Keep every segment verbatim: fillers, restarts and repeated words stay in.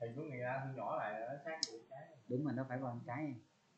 Hình của người ta thu nhỏ lại nó sát vụ trái. Đúng rồi, nó phải qua trái.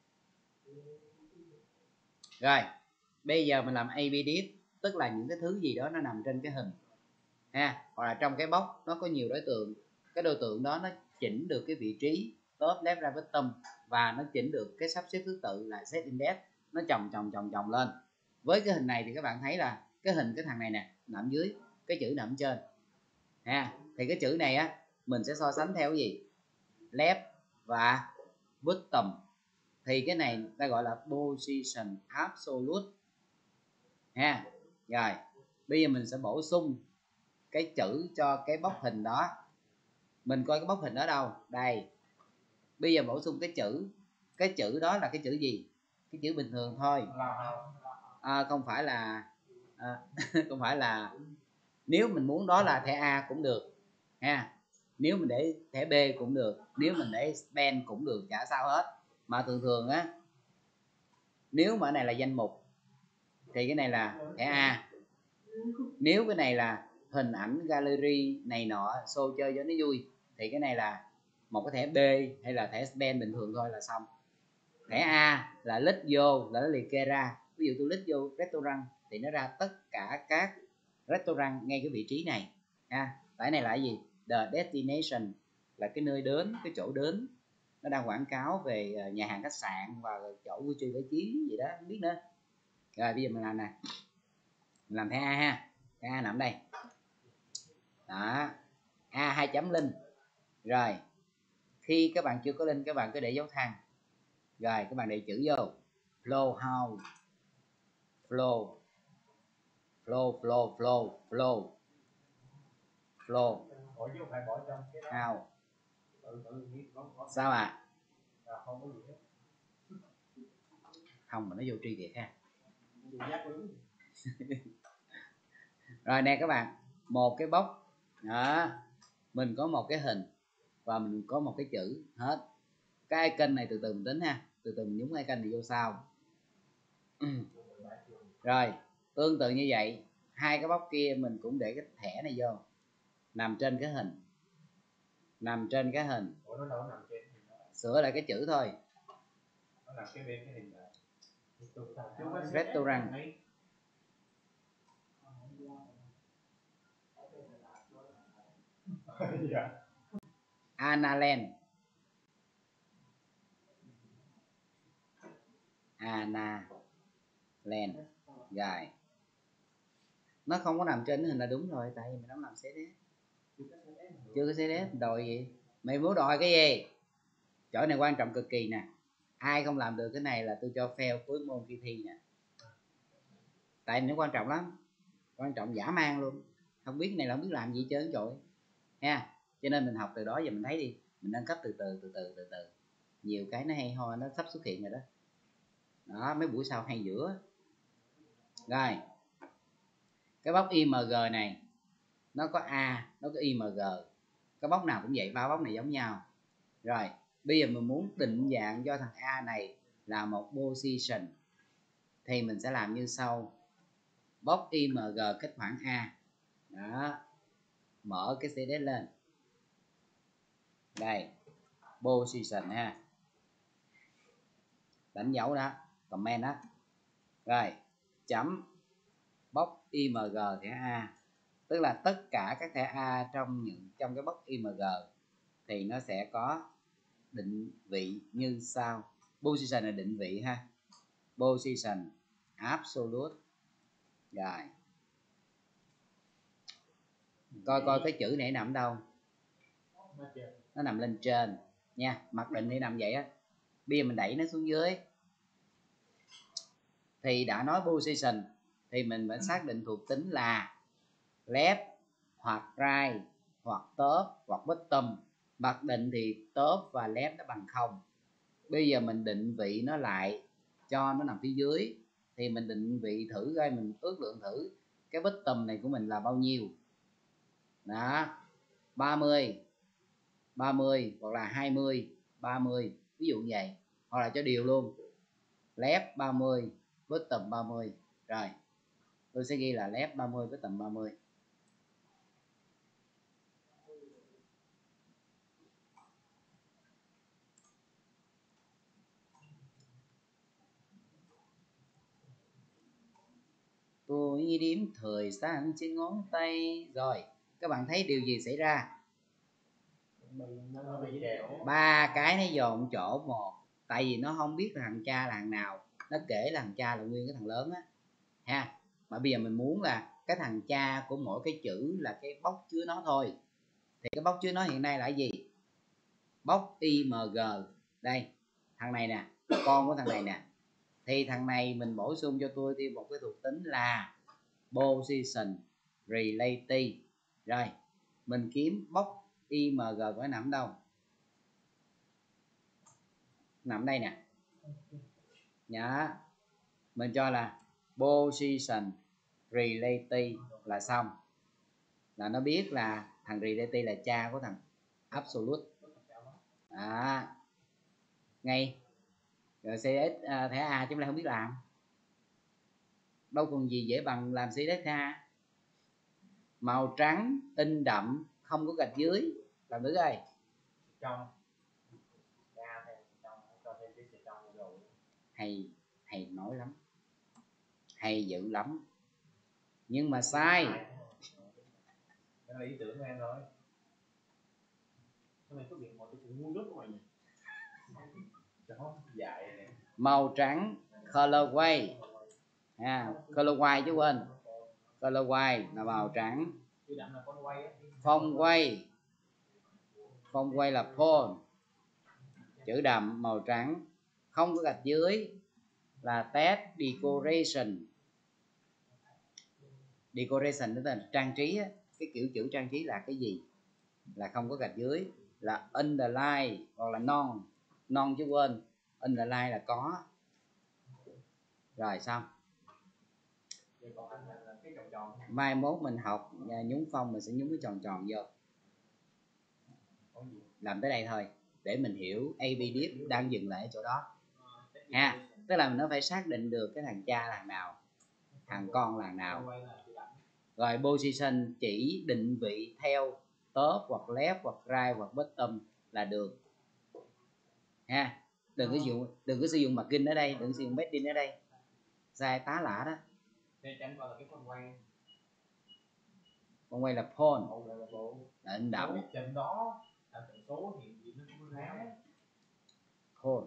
Rồi bây giờ mình làm a bê diff, tức là những cái thứ gì đó nó nằm trên cái hình ha, hoặc là trong cái box nó có nhiều đối tượng, cái đối tượng đó nó chỉnh được cái vị trí top left right bottom, và nó chỉnh được cái sắp xếp thứ tự là set index, nó chồng chồng chồng chồng lên. Với cái hình này thì các bạn thấy là cái hình cái thằng này nè nằm dưới, cái chữ nằm trên ha, thì cái chữ này á mình sẽ so sánh theo cái gì, left và bottom, thì cái này ta gọi là position absolute ha. Rồi bây giờ mình sẽ bổ sung cái chữ cho cái box hình đó. Mình coi cái box hình đó đâu, đây. Bây giờ bổ sung cái chữ, cái chữ đó là cái chữ gì, cái chữ bình thường thôi, à, không phải là à, không phải là, nếu mình muốn đó là thẻ A cũng được ha, nếu mình để thẻ B cũng được, nếu mình để spend cũng được, chả sao hết. Mà thường thường á, nếu mà cái này là danh mục thì cái này là thẻ A, nếu cái này là hình ảnh gallery này nọ show chơi cho nó vui thì cái này là một cái thẻ B hay là thẻ spend bình thường thôi là xong. Thẻ A là list vô là nó liệt kê ra, ví dụ tôi list vô restaurant thì nó ra tất cả các restaurant ngay cái vị trí này ha. Tại này là cái gì, the destination là cái nơi đến, cái chỗ đến, nó đang quảng cáo về nhà hàng khách sạn và chỗ vui chơi giải trí gì đó không biết nữa. Rồi bây giờ mình làm nè, mình làm thẻ A ha, thẻ A nằm đây đó, A hai chấm linh. Rồi khi các bạn chưa có link các bạn cứ để dấu than, rồi các bạn để chữ vô flow house, flow flow flow flow flow flow house. Sao ạ? À? Không mà nó vô tri thiệt ha. Rồi nè các bạn, một cái box đó, mình có một cái hình và mình có một cái chữ hết. Cái icon này từ từ mình tính ha, từ từ mình nhúng icon này vô sau. Rồi tương tự như vậy, hai cái box kia mình cũng để cái thẻ này vô, nằm trên cái hình, nằm trên cái hình. Ủa, nó đâu nằm trên hình đó. Sửa lại cái chữ thôi. Nó nằm cái bên cái hình đó. Restaurant. Analand. Analand. Rồi nó không có nằm trên hình là đúng rồi, tại vì mình không làm xê đê. Chưa có xê đê đòi gì, mày muốn đòi cái gì? Chỗ này quan trọng cực kỳ nè, ai không làm được cái này là tôi cho fail cuối môn kỳ thi nè, tại nó quan trọng lắm, quan trọng dã man luôn, không biết cái này là không biết làm gì trơn trội ha. Cho nên mình học từ đó giờ mình thấy đi, mình nâng cấp từ từ từ từ từ từ, nhiều cái nó hay ho nó sắp xuất hiện rồi đó. Đó mấy buổi sau hay giữa. Rồi cái box i em giê này nó có A, nó có i em giê, cái box nào cũng vậy, ba box này giống nhau. Rồi bây giờ mình muốn định dạng cho thằng A này là một position thì mình sẽ làm như sau. Box i em giê kết khoảng A đó, mở cái xê đê lên đây, position ha, đánh dấu đó, comment đó. Rồi chấm box i em giê thẻ A, tức là tất cả các thẻ A trong những trong cái box i em giê thì nó sẽ có định vị như sau. Position là định vị ha, position absolute. Rồi coi coi cái chữ này nằm đâu, nó nằm lên trên nha, mặc định thì nằm vậy á. Bây giờ mình đẩy nó xuống dưới thì đã nói position thì mình phải xác định thuộc tính là left hoặc right hoặc top hoặc bottom. Mặc định thì top và left nó bằng không. Bây giờ mình định vị nó lại cho nó nằm phía dưới thì mình định vị thử coi, mình ước lượng thử cái bottom này của mình là bao nhiêu đó, ba mươi ba mươi hoặc là hai mươi ba mươi, ví dụ như vậy, hoặc là cho đều luôn, left ba mươi bottom ba mươi. Rồi tôi sẽ ghi là left ba mươi bottom ba mươi. Tôi đếm thời gian trên ngón tay. Rồi các bạn thấy điều gì xảy ra? Ba cái nó dồn chỗ một, tại vì nó không biết là thằng cha là thằng nào, nó kể là thằng cha là nguyên cái thằng lớn á ha. Mà bây giờ mình muốn là cái thằng cha của mỗi cái chữ là cái bóc chứa nó thôi, thì cái bóc chứa nó hiện nay là cái gì? Bóc i em giê. Đây thằng này nè, con của thằng này nè, thì thằng này mình bổ sung cho tôi thêm một cái thuộc tính là position relative. Rồi mình kiếm bóc i em giê của nó nằm đâu? Nằm đây nè nhá. Mình cho là position relative là xong, là nó biết là thằng relative là cha của thằng absolute. À, ngay rồi xê ét uh, thẻ A chúng ta không biết làm, đâu còn gì dễ bằng làm xê ét thẻ A. Màu trắng in đậm không có gạch dưới, làm thử coi. Trong hay hay nói lắm, hay dữ lắm, nhưng mà sai. Đó là ý tưởng của em thôi. Sao mày có việc một cái chuyện ngu dốt của mày nhỉ? Đó, dại này. Màu trắng colorway ha, colorway chứ quên, colorway là màu trắng. Phong quay, phong quay là phone, chữ đậm màu trắng không có gạch dưới là test decoration. Decoration tức là trang trí á, cái kiểu chữ trang trí là cái gì, là không có gạch dưới, là underline hoặc là non, non chứ quên, underline là có. Rồi xong. Mai mốt mình học nhúng phông mình sẽ nhúng cái tròn tròn vô. Làm tới đây thôi để mình hiểu a bê diếp đang dừng lại ở chỗ đó ha. Tức là nó phải xác định được cái thằng cha là thằng nào, thằng con là thằng nào. Rồi position chỉ định vị theo top hoặc left hoặc right hoặc bottom là được ha. Đừng có dùng đừng có sử dụng margin ở đây, đừng sử dụng padding ở đây, sai tá lả đó. Con quay là pawn là in đậm. Pawn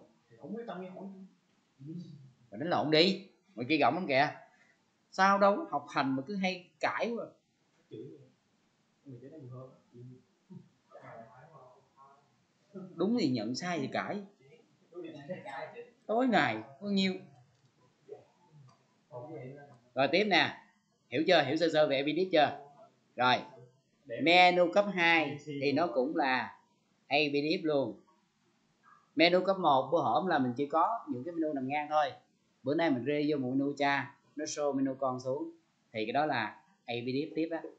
rồi đánh lộn đi, mày kia gọng lắm kìa. Sao đâu học hành mà cứ hay cãi quá. Đúng thì nhận, sai thì cãi. Tối ngày bao nhiêu. Rồi tiếp nè, hiểu chưa, hiểu sơ sơ về a bê diếp chưa? Rồi menu cấp hai thì nó cũng là a bê diếp luôn. Menu cấp một bữa hổm là mình chỉ có những cái menu nằm ngang thôi, bữa nay mình rê vô một menu cha, nó show menu con xuống, thì cái đó là a bê diếp tiếp á.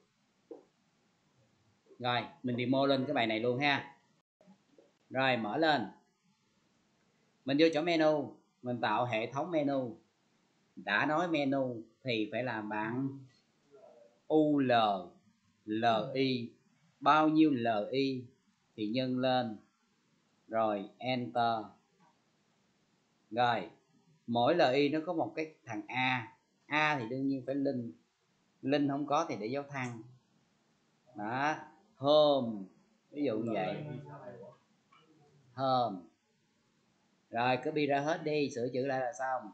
Rồi mình demo lên cái bài này luôn ha. Rồi mở lên, mình vô chỗ menu, mình tạo hệ thống menu. Đã nói menu thì phải làm bằng u lờ, lờ i, bao nhiêu lờ i thì nhân lên, rồi enter. Rồi mỗi lờ i nó có một cái thằng a, a thì đương nhiên phải linh, linh không có thì để dấu thăng đó. Home ví dụ như vậy, home. Rồi copy ra hết đi, sửa chữ lại là xong.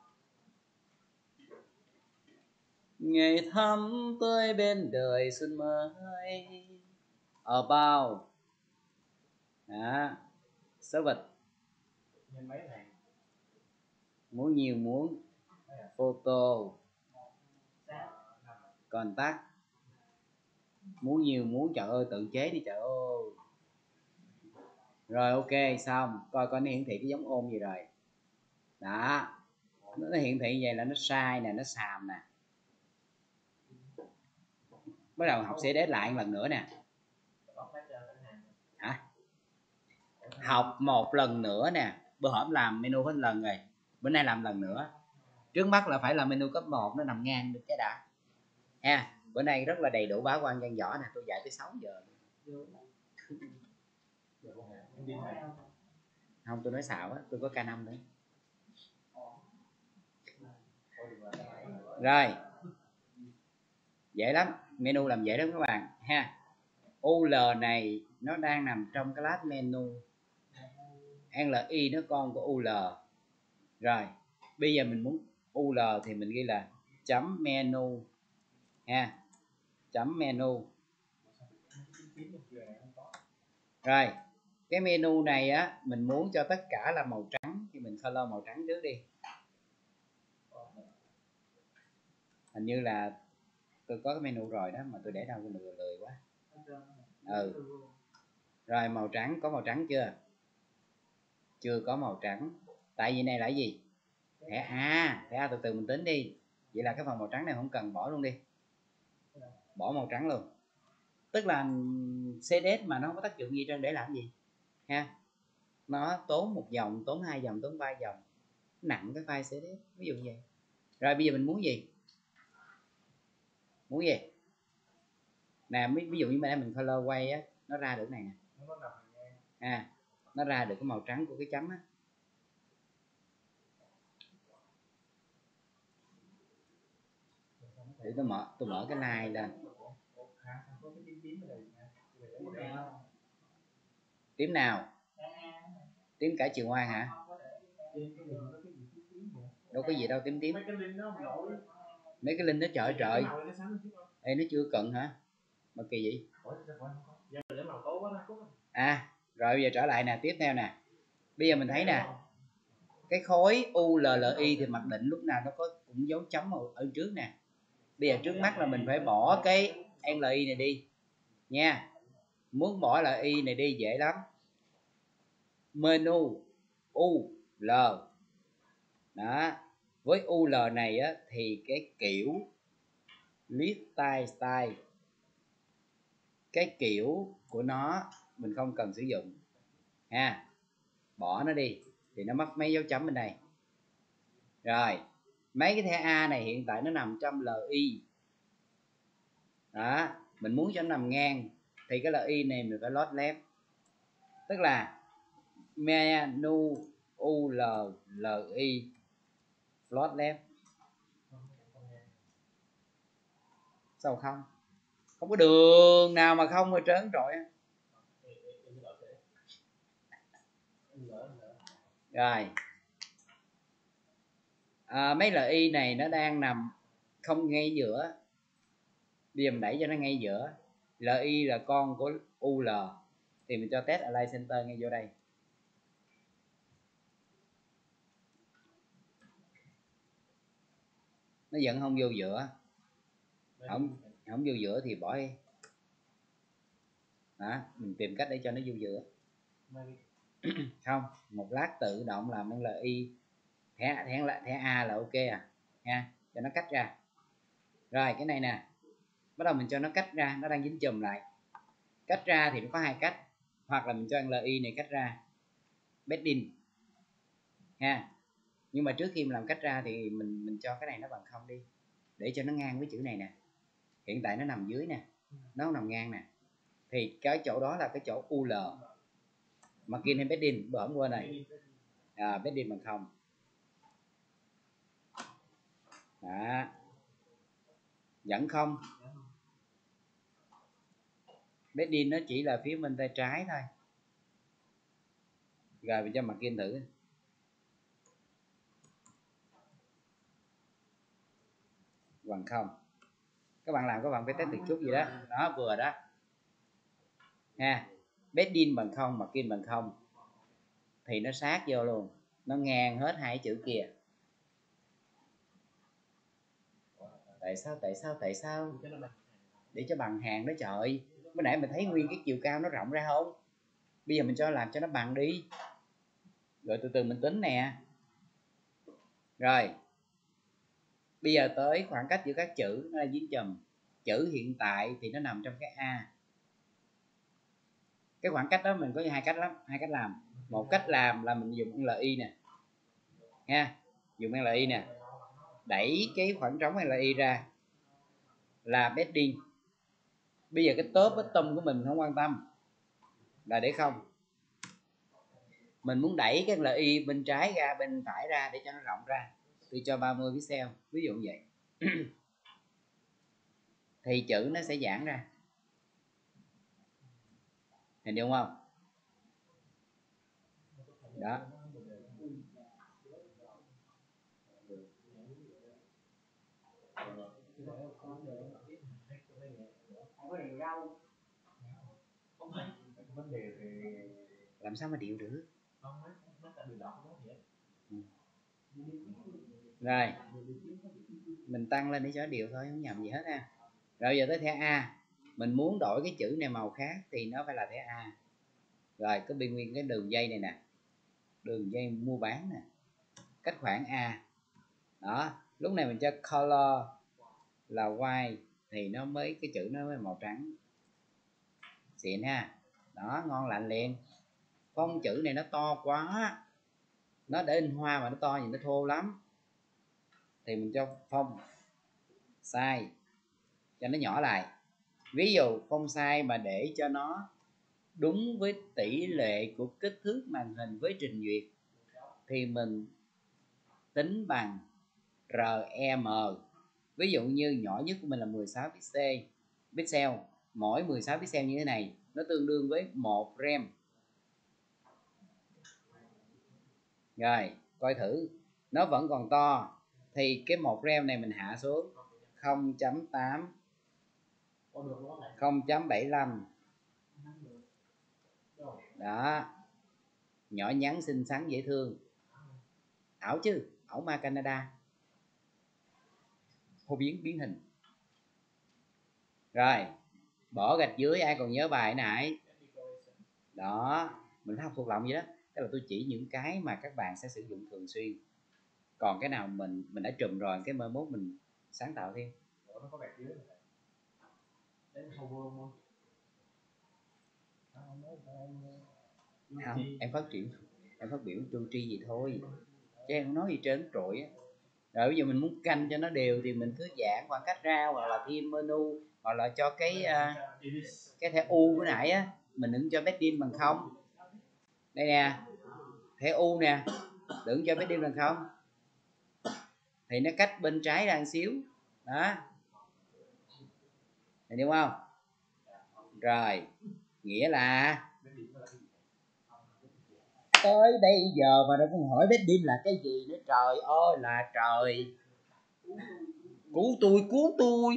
Ngày thắm tới bên đời xuân mới, about đó, số vịt muốn nhiều muốn, photo, contact, muốn nhiều muốn, trời ơi tự chế đi trời ơi. Rồi ok xong, coi coi nó hiển thị cái giống ôn gì rồi đó. Nó hiển thị như vậy là nó sai nè, nó xàm nè. Bắt đầu học xê đê lại một lần nữa nè. Hả? Học một lần nữa nè. Bữa hổm làm menu hết lần rồi, bữa nay làm lần nữa. Trước mắt là phải làm menu cấp một nó nằm ngang được cái đã ha. Bữa nay rất là đầy đủ bá quan văn võ nè, tôi dạy tới sáu giờ. Không, tôi nói xạo á, tôi có ca năm nữa. Rồi Dễ lắm, menu làm dễ lắm các bạn ha. u lờ này nó đang nằm trong class menu, en lờ i nó con của u lờ. Rồi bây giờ mình muốn u lờ thì mình ghi là chấm menu ha, chấm menu. Rồi cái menu này á mình muốn cho tất cả là màu trắng thì mình color màu trắng trước đi. Hình như là tôi có cái menu rồi đó mà tôi để đâu lười lười quá. Ừ. Rồi màu trắng, có màu trắng chưa? Chưa có màu trắng. Tại vì này là cái gì? Thẻ A, thẻ A từ từ mình tính đi. Vậy là cái phần màu trắng này không cần, bỏ luôn đi. Bỏ màu trắng luôn. Tức là xê đê ét mà nó không có tác dụng gì trên để làm gì ha. Nó tốn một dòng, tốn hai dòng, tốn ba dòng, nặng cái file xê đê ét, ví dụ như vậy. Rồi bây giờ mình muốn gì? Muốn gì? Nè, ví dụ như bên đây mình color quay á, nó ra được này nè. À, nó ra được cái màu trắng của cái chấm á. Để tôi mở, tôi mở cái line lên. Tím nào? Tím cả chiều ngoan hả? Đâu có gì đâu tím tím. Mấy cái link nó trời trời. Ê nó chưa cận hả? Mà kỳ vậy? À, rồi bây giờ trở lại nè, tiếp theo nè. Bây giờ mình thấy nè, cái khối u lờ lờ i thì mặc định lúc nào nó có cũng dấu chấm ở, ở trước nè. Bây giờ trước mắt là mình phải bỏ cái en lờ i này đi nha. Muốn bỏ lờ i này đi dễ lắm. Menu u lờ. Đó. Với u lờ này á, thì cái kiểu list style style, cái kiểu của nó mình không cần sử dụng ha, bỏ nó đi thì nó mất mấy dấu chấm bên đây. Rồi mấy cái thẻ A này hiện tại nó nằm trong lờ i đó, mình muốn cho nó nằm ngang thì cái lờ i này mình phải load left, tức là menu u lờ lờ i load left. Sao không? Không có đường nào mà không rồi trơn trọi. Rồi à, mấy lờ i này nó đang nằm không ngay giữa, bây giờ mình đẩy cho nó ngay giữa. lờ i là con của u lờ thì mình cho test align center ngay vô đây. Nó vẫn không vô giữa, không không vô giữa thì bỏ đi. Đó, mình tìm cách để cho nó vô giữa. Không, một lát tự động làm en lờ i thẻ thẻ thẻ A là ok à nha, cho nó cách ra. Rồi cái này nè, bắt đầu mình cho nó cách ra, nó đang dính chùm lại. Cách ra thì nó có hai cách, hoặc là mình cho en lờ i này cách ra bedding ha, nhưng mà trước khi mình làm cách ra thì mình mình cho cái này nó bằng không đi để cho nó ngang với chữ này nè. Hiện tại nó nằm dưới nè, nó không nằm ngang nè, thì cái chỗ đó là cái chỗ u lờ. Margin hay bedding bữa hôm quên này à, bedding bằng không đó, vẫn không. Bedding nó chỉ là phía bên tay trái thôi. Rồi mình cho margin thử. Bằng không. Các bạn làm các bạn phải test một chút gì đó. Đó vừa đó nha. Bedding bằng không, margin bằng không thì nó sát vô luôn, nó ngang hết hai chữ kia. Tại sao tại sao tại sao để cho bằng hàng đó trời. Mới nãy mình thấy nguyên cái chiều cao nó rộng ra không, bây giờ mình cho làm cho nó bằng đi rồi từ từ mình tính nè. Rồi bây giờ tới khoảng cách giữa các chữ, nó là dính chùm. Chữ hiện tại thì nó nằm trong cái A. Cái khoảng cách đó mình có hai cách lắm, hai cách làm. Một cách làm là mình dùng en lờ i nè nha, dùng en lờ i nè, đẩy cái khoảng trống en lờ i ra là bedding. Bây giờ cái top bottom của mình không quan tâm, là để không. Mình muốn đẩy cái en lờ i bên trái ra, bên phải ra để cho nó rộng ra, tôi cho ba mươi pixel ví dụ như vậy. thì chữ nó sẽ giãn ra. Hình dung không? Đó. Làm sao mà điệu được? Rồi mình tăng lên để cho điều thôi, không nhầm gì hết ha. Rồi giờ tới thẻ A, mình muốn đổi cái chữ này màu khác thì nó phải là thẻ A. Rồi có biên nguyên cái đường dây này nè, đường dây mua bán nè, cách khoảng A. Đó, lúc này mình cho color là white thì nó mới, cái chữ nó mới màu trắng xịn ha. Đó, ngon lành liền. Phông chữ này nó to quá, nó để in hoa mà nó to nhìn nó thô lắm, thì mình cho phông size cho nó nhỏ lại. Ví dụ phông size mà để cho nó đúng với tỷ lệ của kích thước màn hình với trình duyệt thì mình tính bằng rờ em. Ví dụ như nhỏ nhất của mình là mười sáu pixel, pixel mỗi mười sáu pixel như thế này nó tương đương với một rem. Rồi coi thử, nó vẫn còn to thì cái một rem này mình hạ xuống không chấm tám, không chấm bảy lăm. Đó, nhỏ nhắn xinh xắn dễ thương. Ảo chứ, ảo ma Canada, phổ biến biến hình. Rồi bỏ gạch dưới, ai còn nhớ bài nãy đó, mình phải học thuộc lòng vậy đó. Tức là tôi chỉ những cái mà các bạn sẽ sử dụng thường xuyên, còn cái nào mình mình đã trùm rồi, cái mai mốt mình sáng tạo thêm. Nó có gạch dưới không? Không, em phát triển, em phát biểu chu tri gì thôi chứ em không nói gì trơn trội á. Rồi bây giờ mình muốn canh cho nó đều thì mình cứ giãn khoảng cách ra, hoặc là thêm menu, hoặc là cho cái uh, cái thẻ U bữa nãy á mình đừng cho bedding bằng không. Đây nè, thẻ U nè, đừng cho bedding bằng không thì nó cách bên trái ra một xíu đó, hiểu đúng không? Rồi nghĩa là tới bây giờ mà nó còn hỏi bedding là cái gì nữa, trời ơi là trời, cứu tôi cứu tôi.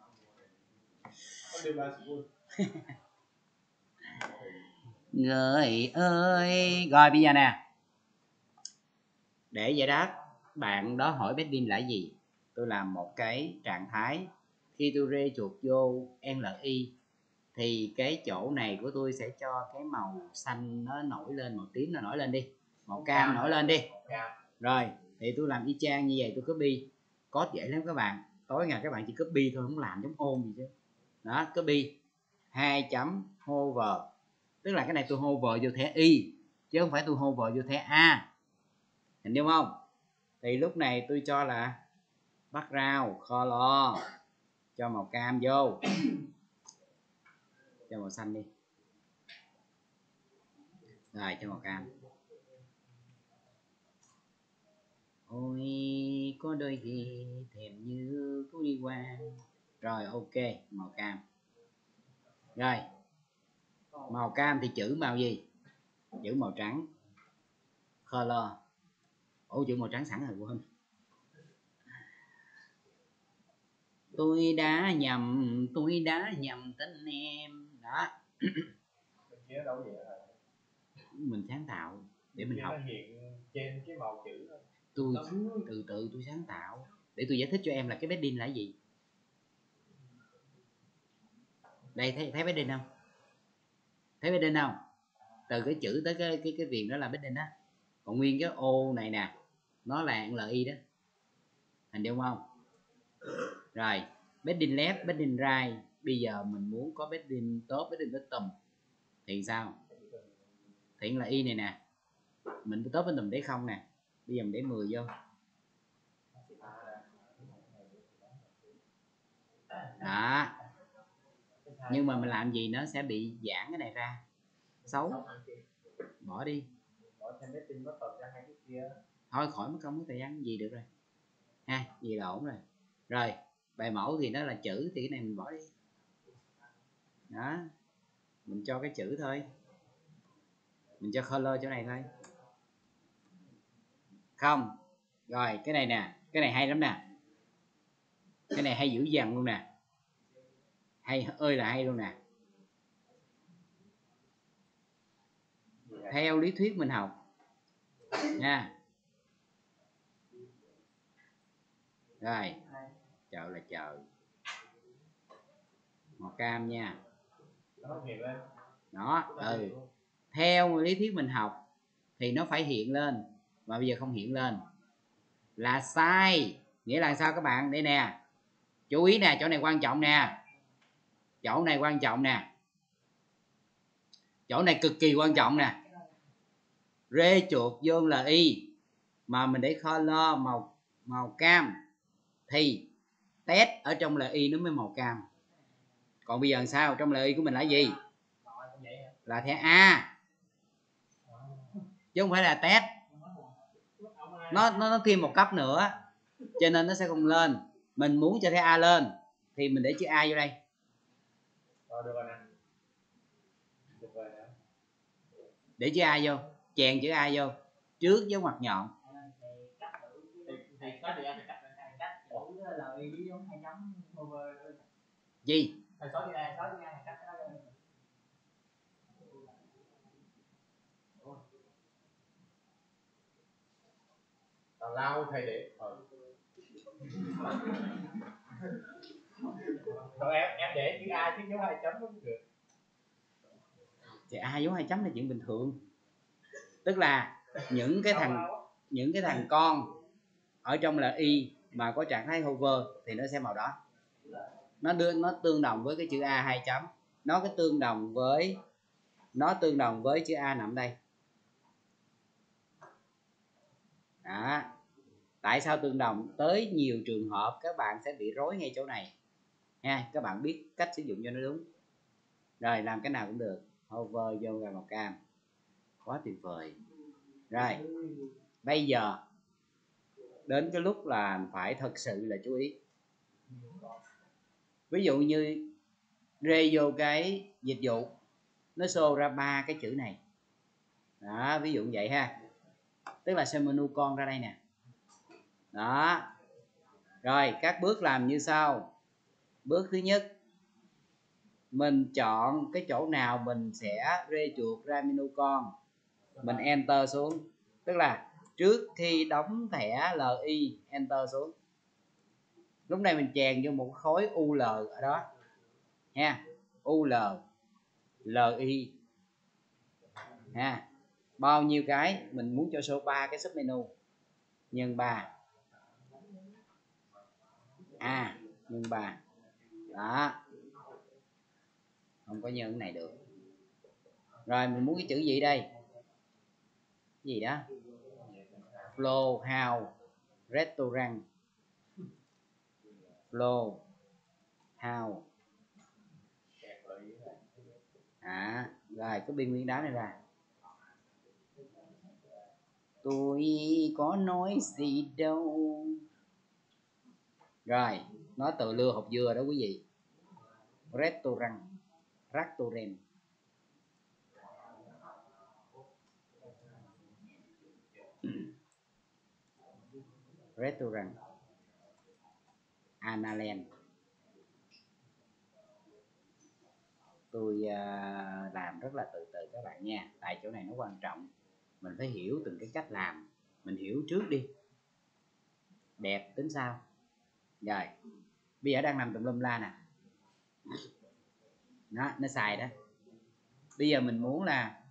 Người ơi. Rồi bây giờ nè, để giải đáp bạn đó hỏi bedding là gì, tôi làm một cái trạng thái. Khi tôi rê chuột vô en lờ i thì cái chỗ này của tôi sẽ cho cái màu xanh nó nổi lên, màu tím nó nổi lên đi, màu cam nổi lên đi. Rồi thì tôi làm y chang như vậy, tôi copy. Code dễ lắm các bạn, tối ngày các bạn chỉ copy thôi, không làm giống ôn gì chứ. Đó, copy hai chấm hover, tức là cái này tôi hover vô thẻ y chứ không phải tôi hover vô thẻ A, hình đúng không? Thì lúc này tôi cho là background color, cho màu cam vô, cho màu xanh đi, rồi cho màu cam. Ôi có đôi khi thèm như cứ đi qua. Rồi ok, màu cam. Rồi màu cam thì chữ màu gì? Chữ màu trắng, color. Ủa chữ màu trắng sẵn rồi quên. Tôi đã nhầm, tôi đã nhầm tên em. Đó. Mình sáng tạo để mình học. Trên cái màu chữ tôi từ từ tôi sáng tạo để tôi giải thích cho em là cái bedding là gì. Đây thấy thấy bedding không? Thấy bedding không? Từ cái chữ tới cái cái cái viền đó là bedding đó. Còn nguyên cái ô này nè nó là en lờ i đó, hình đúng không? Rồi bedding left, bedding right. Bây giờ mình muốn có bedding top, bedding bottom thì sao? Thì là y này nè, mình top bottom để không nè, bây giờ mình để mười vô đó. Nhưng mà mình làm gì nó sẽ bị giãn cái này ra, xấu, bỏ đi thôi, khỏi mất công mất thời gian gì được rồi ha, gì là ổn rồi. Rồi bài mẫu thì nó là chữ thì cái này mình bỏ đi đó, mình cho cái chữ thôi, mình cho color chỗ này thôi không. Rồi cái này nè, cái này hay lắm nè, cái này hay dữ dằn luôn nè, hay ơi là hay luôn nè. Theo lý thuyết mình học nha. Rồi chợ là chợ màu cam nha, đó. Ừ, theo lý thuyết mình học thì nó phải hiện lên, mà bây giờ không hiện lên là sai. Nghĩa là sao các bạn? Đây nè, chú ý nè, chỗ này quan trọng nè, chỗ này quan trọng nè, chỗ này cực kỳ quan trọng nè. Rê chuột vô là y mà mình để color màu màu cam thì test ở trong là y nó mới màu cam. Còn bây giờ sao? Trong là y của mình là gì? Là thẻ A chứ không phải là test. Nó nó nó thêm một cấp nữa cho nên nó sẽ không lên. Mình muốn cho thẻ A lên thì mình để chữ A vô đây. Để chữ A vô, chèn chữ A vô trước với ngoặc nhọn. Gì? Tào lao thầy để rồi em em để chữ A chứ dấu hai chấm cũng được. Thì A dấu hai chấm là chuyện bình thường, tức là những cái thằng những cái thằng con ở trong là y mà có trạng thái hover thì nó sẽ màu đó. Nó đưa nó tương đồng với cái chữ A hai chấm, nó cái tương đồng với nó tương đồng với chữ A nằm đây đó. Tại sao tương đồng? Tới nhiều trường hợp các bạn sẽ bị rối ngay chỗ này nha, các bạn biết cách sử dụng cho nó đúng. Rồi làm cái nào cũng được, hover vô ra màu cam, quá tuyệt vời. Rồi bây giờ đến cái lúc là phải thật sự là chú ý. Ví dụ như rê vô cái dịch vụ nó show ra ba cái chữ này đó, ví dụ như vậy ha, tức là xem menu con ra đây nè đó. Rồi các bước làm như sau. Bước thứ nhất, mình chọn cái chỗ nào mình sẽ rê chuột ra menu con, mình enter xuống, tức là trước khi đóng thẻ lờ i enter xuống. Lúc này mình chèn vô một khối u lờ ở đó nha, u lờ lờ i ha, bao nhiêu cái mình muốn cho số ba cái sub menu nhân ba a nhân ba đó, không có nhân cái này được. Rồi mình muốn cái chữ gì đây? Cái gì đó flow house restaurant, flow house à. Rồi cái biên nguyên đá này ra, tôi có nói gì đâu. Rồi nó tự lưa hộp dưa đó quý vị. Restaurant, restaurant restaurant Analand. Tôi uh, làm rất là từ từ các bạn nha, tại chỗ này nó quan trọng, mình phải hiểu từng cái cách làm, mình hiểu trước đi, đẹp tính sao. Rồi bây giờ đang nằm tùm lum la nè đó, nó xài đó. Bây giờ mình muốn là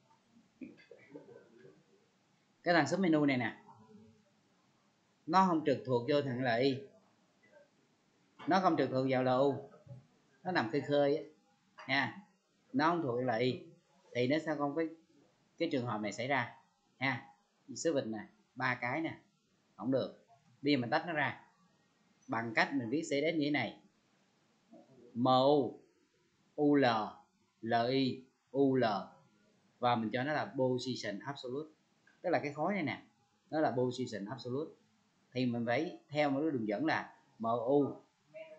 cái thằng sub menu này nè, nó không trực thuộc vô thằng lờ i, nó không trực thuộc vào lờ u, nó nằm khơi khơi á nha, nó không thuộc lờ i thì nó sẽ không có cái trường hợp này xảy ra ha. Số vịt nè, ba cái nè, không được. Bây giờ mình tách nó ra bằng cách mình viết cds như thế này, mu ul li ul và mình cho nó là position absolute, tức là cái khối này nè nó là position absolute, thì mình phải theo một cái đường dẫn là mu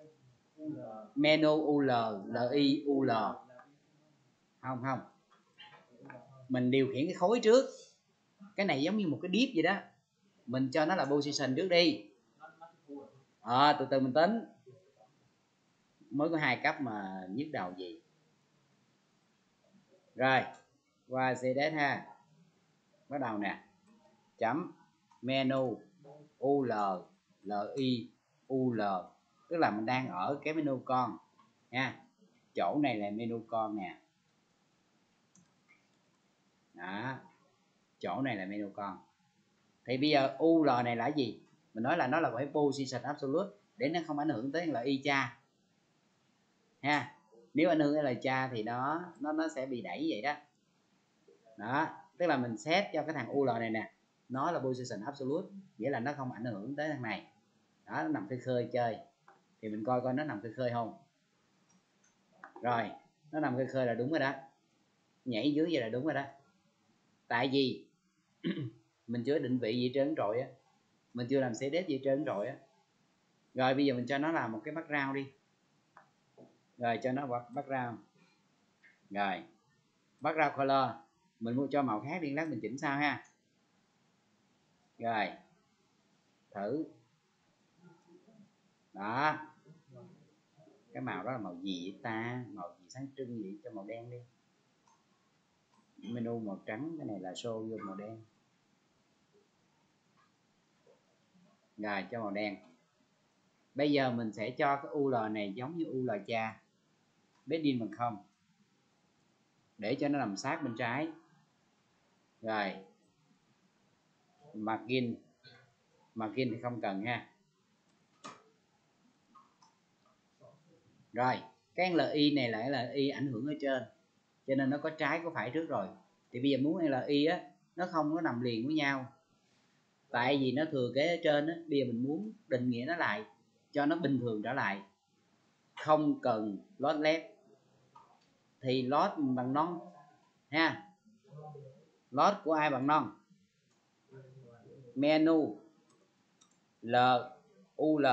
menu u l li u l không không mình điều khiển cái khối trước, cái này giống như một cái div vậy đó, mình cho nó là position trước đi, à, từ từ mình tính, mới có hai cấp mà nhức đầu gì. Rồi qua cds ha, bắt đầu nè, chấm menu ul li ul, tức là mình đang ở cái menu con nha, chỗ này là menu con nè, đó, chỗ này là menu con. Thì bây giờ ul này là gì, mình nói là nó là cái position absolute để nó không ảnh hưởng tới là y cha ha, nếu ảnh hưởng tới là cha thì nó nó nó sẽ bị đẩy vậy đó. Đó, tức là mình set cho cái thằng ul này nè, nó là position absolute, nghĩa là nó không ảnh hưởng tới thằng này. Đó, nó nằm khơi khơi chơi, thì mình coi coi nó nằm khơi khơi không. Rồi nó nằm khơi khơi là đúng rồi đó, nhảy dưới vậy là đúng rồi đó, tại vì mình chưa định vị gì trơn trội á, mình chưa làm cds gì trơn trội á. Rồi bây giờ mình cho nó làm một cái background đi, rồi cho nó background, rồi background color mình mua cho màu khác đi, lát mình chỉnh sao ha. Rồi thử đó, cái màu đó là màu gì vậy ta, màu gì sáng trưng vậy, cho màu đen đi, menu màu trắng, cái này là show vô màu đen, rồi cho màu đen. Bây giờ mình sẽ cho cái ul này giống như ul cha, bedding bằng không để cho nó nằm sát bên trái. Rồi margin, margin thì không cần ha. Rồi cái li này lại là y ảnh hưởng ở trên, cho nên nó có trái có phải trước rồi. Thì bây giờ muốn li á, nó không có nằm liền với nhau, tại vì nó thừa kế ở trên á. Bây giờ mình muốn định nghĩa nó lại cho nó bình thường trở lại, không cần load left thì load bằng non ha. Load của ai bằng non, menu l ul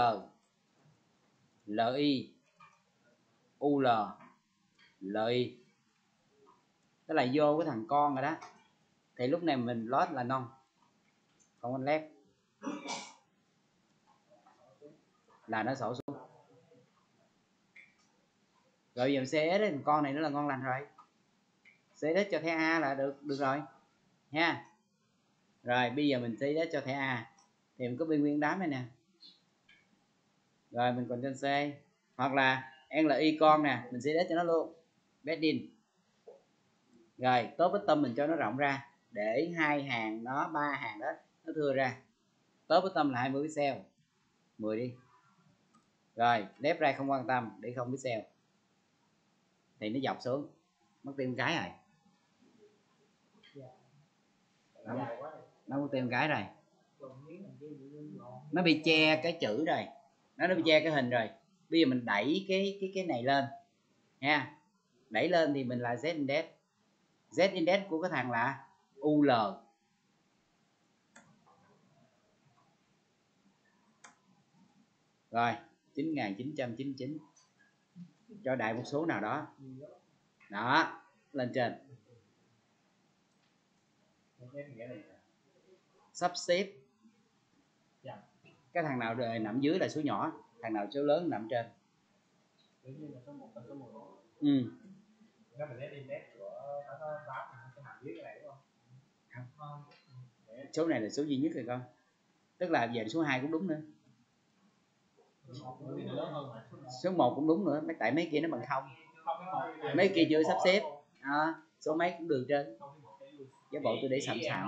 li ul li, tức là vô cái thằng con rồi đó, thì lúc này mình load là non, không anh left là nó sổ xuống. Rồi bây giờ xê ét ấy, con này nó là ngon lành rồi, xê ét cho thẻ A là được được rồi nha. Rồi bây giờ mình xê ét cho thẻ A thì mình có biên nguyên đám này nè, rồi mình còn trên C, hoặc là li con nè, mình xê ét cho nó luôn, bedding. Rồi top bottom mình cho nó rộng ra để hai hàng nó, ba hàng đó nó thưa ra. Top bottom là hai mươi pixel, mười đi. Rồi left right không quan tâm, để không pixel thì nó dọc xuống, mất tiêu cái rồi, nó, nó mất tiêu cái rồi, nó bị che cái chữ rồi, nó nó bị che cái hình rồi. Bây giờ mình đẩy cái cái cái này lên nha, đẩy lên thì mình là z index, z index của cái thằng là ul. Rồi chín nghìn chín trăm chín mươi chín, cho đại một số nào đó đó lên trên, sắp xếp cái thằng nào đời nằm dưới là số nhỏ, thằng nào số lớn nằm trên. Ừ. Số này là số duy nhất rồi con, tức là về số hai cũng đúng nữa, số một cũng đúng nữa, tại mấy kia nó bằng không, mấy kia chưa sắp xếp à, số mấy cũng được trên. Cái bộ tôi để sẵn sàng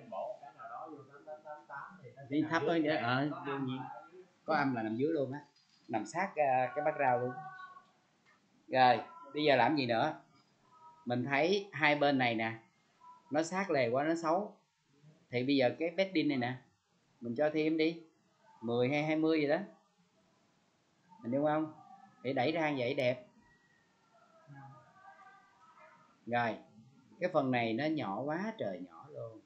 đi thấp thôi nữa, ờ đương nhiên có âm là nằm dưới luôn á, nằm sát cái background luôn. Rồi bây giờ làm gì nữa, mình thấy hai bên này nè nó sát lề quá, nó xấu, thì bây giờ cái bedding này nè mình cho thêm đi mười hay hai mươi gì đó, mình hiểu không, để đẩy ra vậy đẹp. Rồi cái phần này nó nhỏ quá trời nhỏ luôn,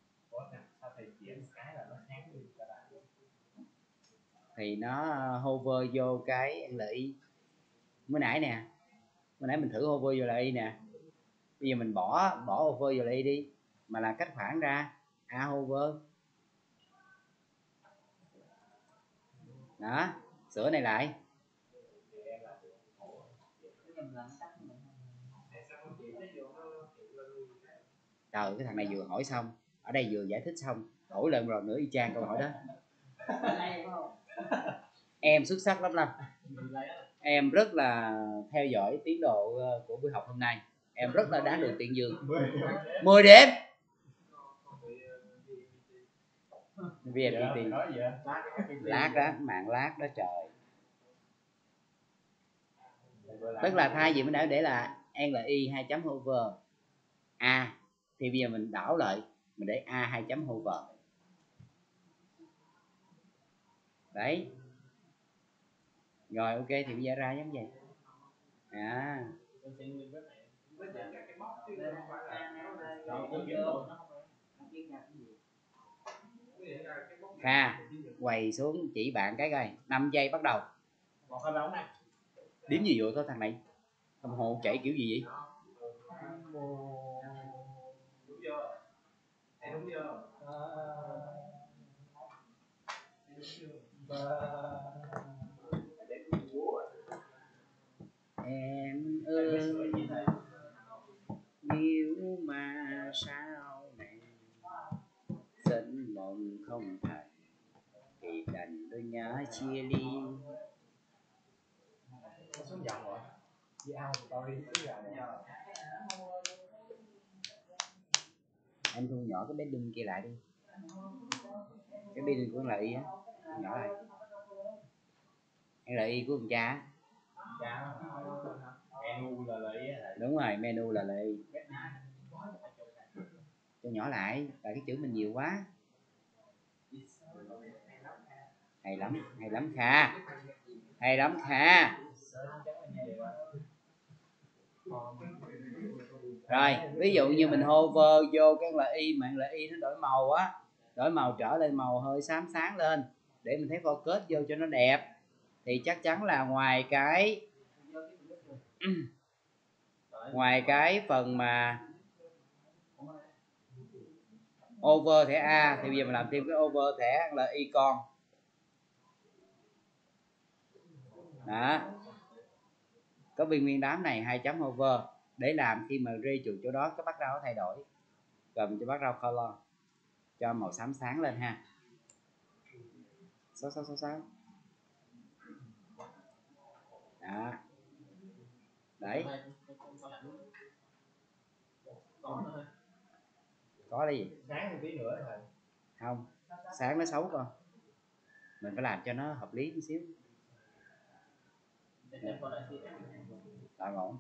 thì nó hover vô cái li, Mới nãy nè, mới nãy mình thử hover vô là y nè, bây giờ mình bỏ bỏ hover vô là y đi, mà là cách khoảng ra a hover. Đó, sửa này lại. Trời, cái thằng này vừa hỏi xong, ở đây vừa giải thích xong, hỏi lên rồi nữa y chang câu hỏi đó. Em xuất sắc lắm Lâm, em rất là theo dõi tiến độ của buổi học hôm nay, em rất là đáng được tuyển dương. Mười điểm. vê en pê tê. Lát đó, mạng lát đó trời. Tức là thay vì mình đã để là n là y hai chấm hover a, thì bây giờ mình đảo lại, mình để a hai chấm hover. Đấy. Rồi ok thì bây giờ ra giống vậy. À. Kha, quay xuống chỉ bạn cái coi, năm giây bắt đầu. Đếm gì vậy thôi thằng này? Đồng hồ chạy kiểu gì vậy? Em ơi, nếu mà sao này dẫn mộng không thành thì đành đôi nhá chia ly. Xuống giọng rồi. Em thu nhỏ cái bedding kia lại đi, cái bedding của là y á, nhỏ lại. Là y của con cha. Menu là y. Đúng rồi, menu là y. Cho nhỏ lại, tại cái chữ mình nhiều quá. Hay lắm, hay lắm Kha, hay lắm Kha. Rồi, ví dụ như mình hover vô cái là y, mạng là y nó đổi màu á, đổi màu trở lên màu hơi xám sáng lên để mình thấy focus vô cho nó đẹp, thì chắc chắn là ngoài cái ngoài cái phần mà over thẻ A thì bây giờ mình làm thêm cái over thẻ là y con. Đó, có viên nguyên đám này hai chấm over để làm khi mà rê chuột chỗ đó cái background thay đổi, cầm cho background color cho màu xám sáng lên ha. Sáu sáu sáu sáu. Đó. Đấy. Có đi. Sáng một tí nữa thôi. Không, sáng nó xấu con. Mình phải làm cho nó hợp lý một xíu. Tạo ổn.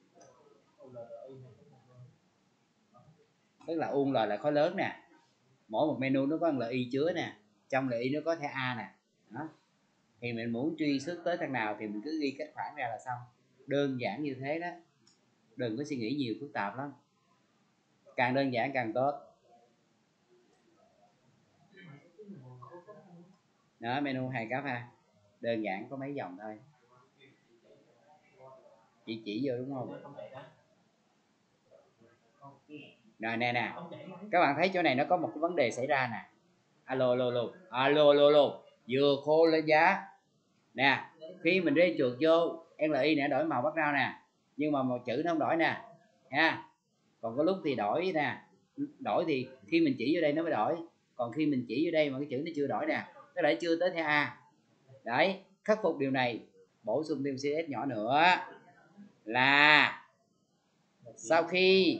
Tức là u là là khối lớn nè, mỗi một menu nó có là y chứa nè, trong là y nó có thẻ A nè. Đó. Thì mình muốn truy xuất tới thằng nào thì mình cứ ghi cách khoản ra là xong, đơn giản như thế đó, đừng có suy nghĩ nhiều phức tạp lắm, càng đơn giản càng tốt. Đó, menu hai cấp ha, đơn giản có mấy dòng thôi, chỉ chỉ vô đúng không? Rồi nè nè, các bạn thấy chỗ này nó có một cái vấn đề xảy ra nè. Alo alo alo alo alo alo, vừa khô lên giá nè, khi mình đi chuột vô li nè đổi màu background nè, nhưng mà một chữ nó không đổi nè ha. Còn có lúc thì đổi nè, đổi thì khi mình chỉ vô đây nó mới đổi, còn khi mình chỉ vô đây mà cái chữ nó chưa đổi nè, nó lại chưa tới thẻ A. Đấy, khắc phục điều này, bổ sung thêm xê ét nhỏ nữa là sau khi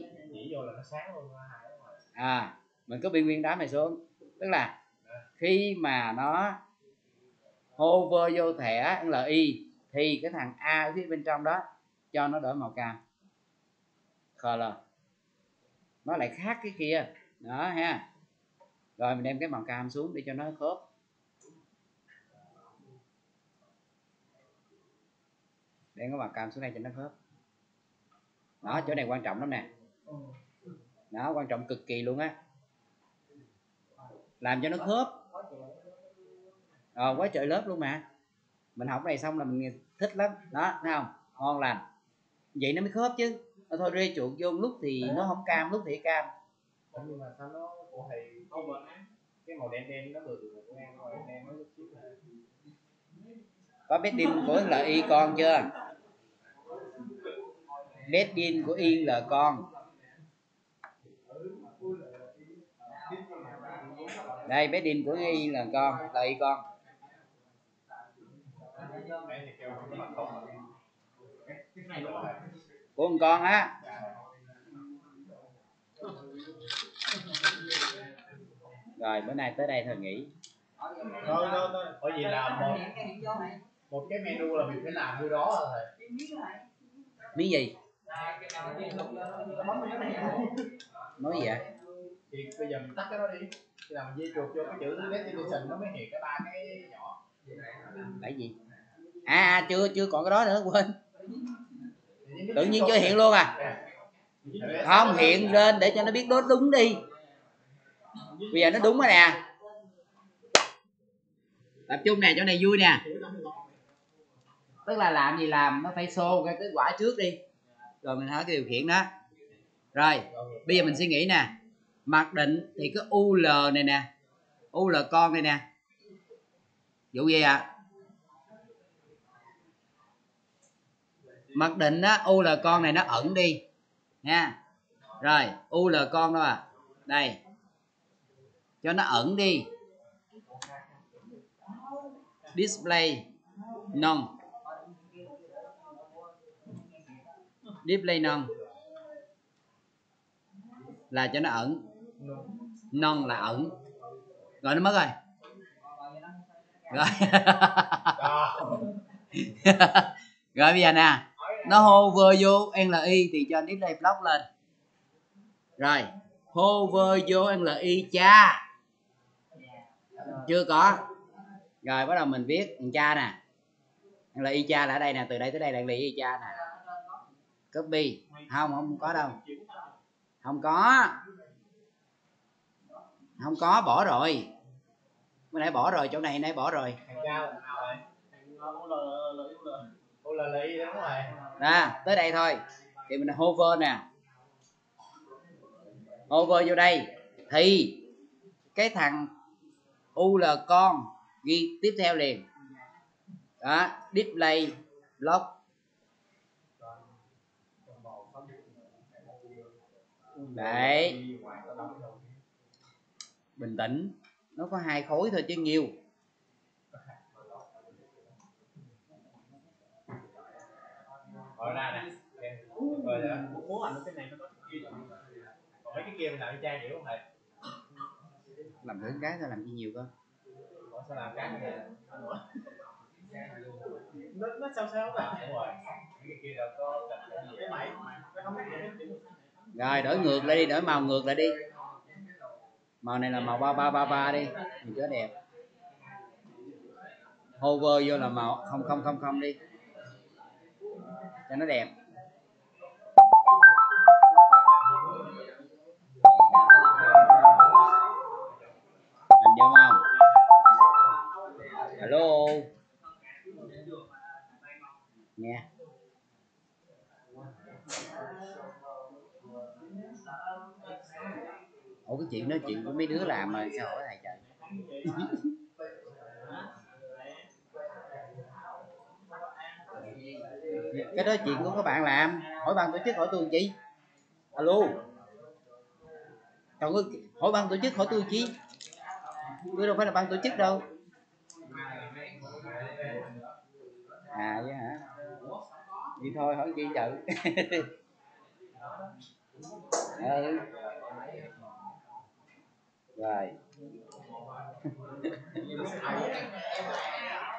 à mình có biên nguyên đám này xuống, tức là khi mà nó hover vô thẻ li thì cái thằng A ở phía bên trong đó cho nó đổi màu cam color, nó lại khác cái kia đó ha. Rồi mình đem cái màu cam xuống để cho nó khớp. Đem cái màu cam xuống đây cho nó khớp. Đó, chỗ này quan trọng lắm nè. Đó, quan trọng cực kỳ luôn á. Làm cho nó khớp. Ờ, quá trời lớp luôn mà. Mình học này xong là mình thích lắm. Đó, thấy không? ngon lành, vậy nó mới khớp chứ. Nó thôi rê chuột vô lúc thì nó không cam, lúc thì cam. Nhưng mà sao nó của thầy cái màu đen đen nó được ngang rồi đen nó chút là Có bedding của là y con chưa? Bedding của Yên là con. Đây bedding của y là con, là y con. Của một con á. Rồi bữa nay tới đây thôi nghỉ. Thôi thôi thôi, bởi vì là một một cái menu là mình phải làm như đó rồi. Miếng gì? Nói gì vậy? Thì bây giờ mình tắt cái đó đi. Khi nào mình di chuột vô cái chữ destination nó mới hiện cái ba cái nhỏ. Cái gì? À, à chưa chưa còn cái đó nữa, quên. Tự nhiên chưa hiện luôn à? Không, hiện lên để cho nó biết đốt đúng đi. Bây giờ nó đúng rồi nè. Tập trung nè, chỗ này vui nè. Tức là làm gì làm nó phải show cái kết quả trước đi, rồi mình hỏi cái điều khiển đó. Rồi bây giờ mình suy nghĩ nè. Mặc định thì cái u lờ này nè, u lờ con này nè, vụ gì ạ? À? Mặc định đó u lờ con này nó ẩn đi nha. Rồi u lờ con đâu à? Đây, cho nó ẩn đi. Display none. Display none là cho nó ẩn. None là ẩn. Rồi nó mất rồi. Rồi. Rồi bây giờ nè, nó hover vô en lờ i thì cho display block lên. Rồi hover vô en lờ i cha. Chưa có. Rồi bắt đầu mình viết thằng cha nè. en lờ i cha là ở đây nè, từ đây tới đây là en lờ i cha nè. Copy. Không, không có đâu. Không có. Không có, bỏ rồi. Bữa nãy bỏ rồi, chỗ này nãy bỏ rồi. Nè, tới đây thôi. Thì mình hover nè. Hover vô đây. Thì cái thằng u lờ con ghi tiếp theo liền. Đó, display block. Đấy. Bình tĩnh. Nó có hai khối thôi chứ nhiều. Rồi ra nè. Rồi đó, muốn làm cái này nó có cái kia. Còn mấy cái kia mình làm cho cha hiểu không thầy? Làm thử cái thôi, làm gì nhiều cơ. Sao làm cái này? Nó nó sao sao vậy? Đúng rồi. Cái kia đâu có cái mày nó không có. Rồi đổi ngược lại đi, đổi màu ngược lại đi. Màu này là màu ba ba ba ba đi, nhìn cho đẹp. Hover vô là màu không không không không đi, cho nó đẹp. Hình vô không? Hello. Nghe. Ủa cái chuyện đó chuyện của mấy đứa làm mà sao hỏi thầy trời. Cái đó chuyện của các bạn làm, hỏi ban tổ chức hỏi tôi chi. Alo. Còn hỏi ban tổ chức hỏi tôi chi. Tôi đâu phải là ban tổ chức đâu. À vậy hả? Đi thôi hỏi chi trời. Ừ. Rồi.